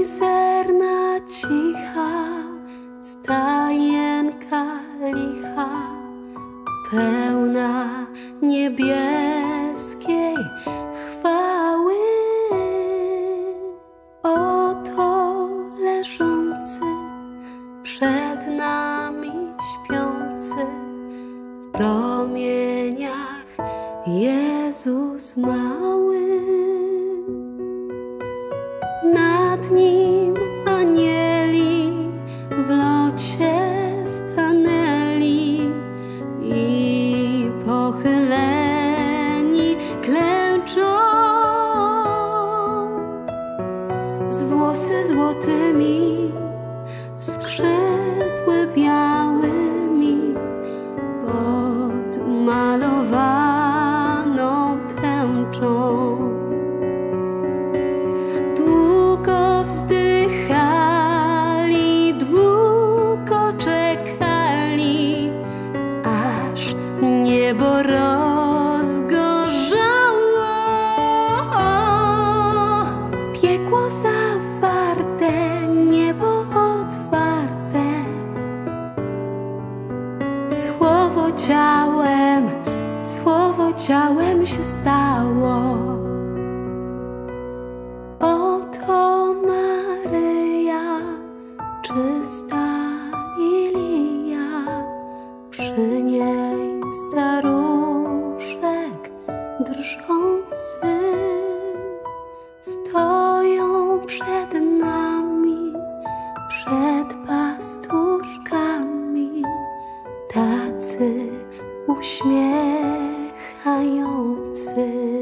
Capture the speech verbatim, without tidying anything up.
mizerna, cicha stajenka licha, pełna niebieskiej chwały. Oto leżący przed nami śpiący, w promieniach Jezus mały. Nad nim anieli w locie stanęli i pochyleni klęczą. Z włosy złotymi, skrzydły białymi, podmalowaną tęczą. Długo wzdychali, długo czekali, aż niebo rozgorzało. Piekło zawarte, niebo otwarte, słowo ciałem, słowo ciałem się stało. Oto Maryja, czysta lilia, przy niej staruszek drżący. Stoją przed nami, przed pastuszkami, tacy uśmiechający.